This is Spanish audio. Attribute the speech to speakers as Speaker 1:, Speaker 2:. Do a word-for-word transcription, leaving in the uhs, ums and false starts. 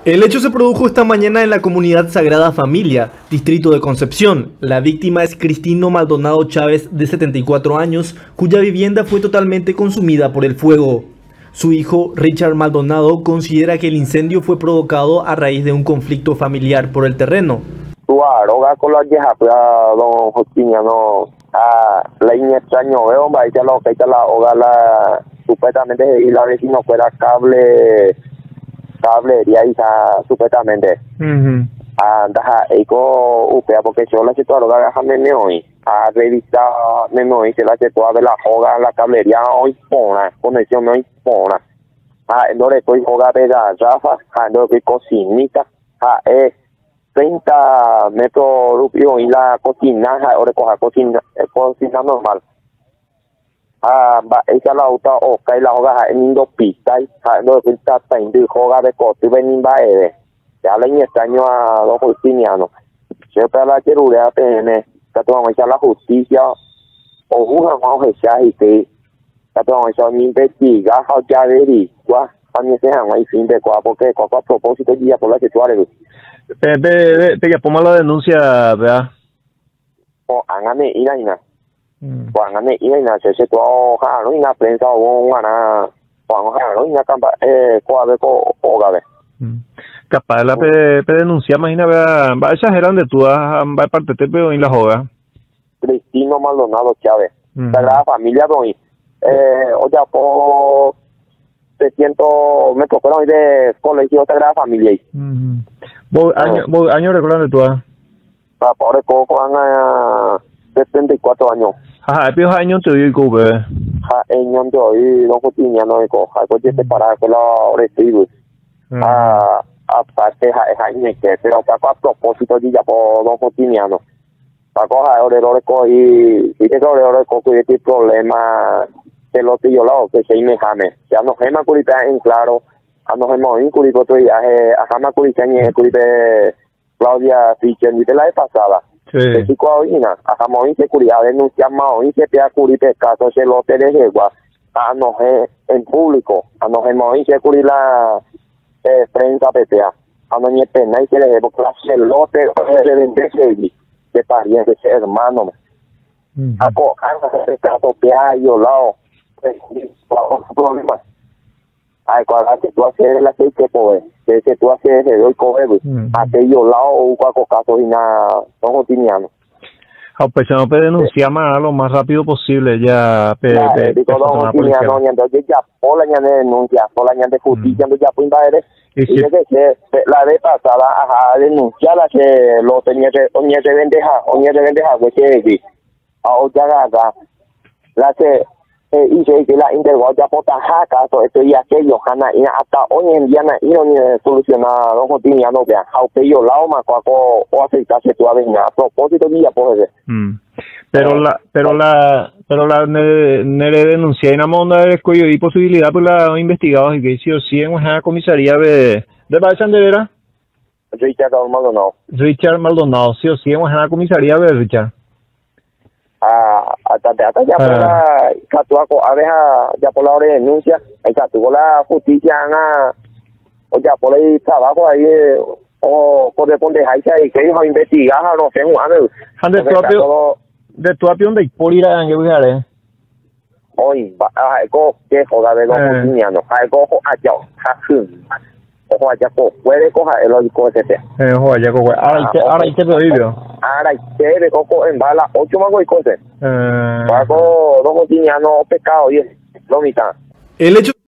Speaker 1: El hecho se produjo esta mañana en la comunidad Sagrada Familia, distrito de Concepción. La víctima es Cristino Maldonado Chávez, de setenta y cuatro años, cuya vivienda fue totalmente consumida por el fuego. Su hijo, Richard Maldonado, considera que el incendio fue provocado a raíz de un conflicto familiar por el terreno.
Speaker 2: Supuestamente, y la vecino fuera cable cablería y supuestamente anda eco upea porque yo la situación la me me hoy a revista me me hoy se la se toda de la joga la cablería hoy pona conexión hoy pona a entonces estoy joga de la rafa a entonces cocinita a es treinta metros rupio y la cocina ahora coja cocina cocina normal. Ah, ba esa la uta o kai la hoga en indo pitai ha no pinta tain de hoga de cotu benin ba ede ya le extraño a los justinianos se para la querura pene que toma la justicia o juega más esa y que que toma esa mi investiga how ya veri kwa también se han ahí fin de kwa porque kwa a propósito día por la que tú eres
Speaker 3: te te te que ponga la denuncia vea
Speaker 2: o angane ina ina cuando me iba a hacer se todo jalo y la prensa o una cuando jalo y la campa eh cuadre co ogabe
Speaker 3: capaz la pe denuncia imagina va va exageran de tú va parte te veo en la joga
Speaker 2: Cristino Maldonado Chávez la familia doy eh o ya por trescientos metros pero de colegio Sagrada Familia
Speaker 3: vos año vos año recuerdan de tú
Speaker 2: ah por coco han setenta y cuatro años.
Speaker 3: Ajá, pero años te doy cobre.
Speaker 2: Ja, años te doy no cotiña no eco, ja, coche separado con la recibo. Ah, aparte ja, es año que pero para a propósito de ya por no cotiñano. Para coja ore ore co y y que ore ore co que este problema que lo tío lado que se me jame. Ya no gema curita en claro, a no gema en curito to ya a jama curita ni curita Claudia Fischer ni de la pasada.
Speaker 3: Sí.
Speaker 2: Si coordina, hagamos inseguridad, denunciamos hoy se pega curite caso se lo te deje a no en público, a no hemos inseguridad la eh, prensa P P A, a no ni pena y se le debo clase lote de vender de pariente de hermano. A cojar ese caso que hay lado, problema. Ay, cuando la situación es la que se puede, que se tú haces de hoy coger, aquello lado o cualquier caso y nada, son cotidianos.
Speaker 3: Ah, pues no puede denunciar más lo más rápido posible ya.
Speaker 2: Digo, no, cotidiano, y entonces ya por la ñana de denuncia, por la ñana de justicia, ya por invadir, y que la vez pasada, ajá, denunciada que lo tenía que, o ni se vendeja, o ni se vendeja, pues que, a otra gata, la que, y se que la intervalo ya por tajaca esto y aquello jana y hasta hoy en día y no ni solucionado cotidiano vea aunque yo la más cuaco o aceitarse tu avena a propósito día por ese
Speaker 3: pero la pero la pero la ne denuncia y nada más onda de cuello y posibilidad por la investigados y que sí o sí en una comisaría de de Balsan de Vera
Speaker 2: Richard Maldonado
Speaker 3: Richard Maldonado sí o sí en una comisaría de Richard
Speaker 2: hasta hasta ya por la catuaco abeja ya por la hora de denuncia ahí tuvo la justicia o ya por el trabajo ahí o corresponde ahí y que ellos investigar no sé un
Speaker 3: de tu apio de tu apio donde por ir a que voy a ver
Speaker 2: hoy algo que joda de los cotidianos algo allá ojo allá puede coger el lógico ese
Speaker 3: eh ojo allá ahora ahora te lo digo
Speaker 2: ahora te de coco en bala ocho mango y cosas eh pago dos cotidianos pescado y lo mitad
Speaker 1: el hecho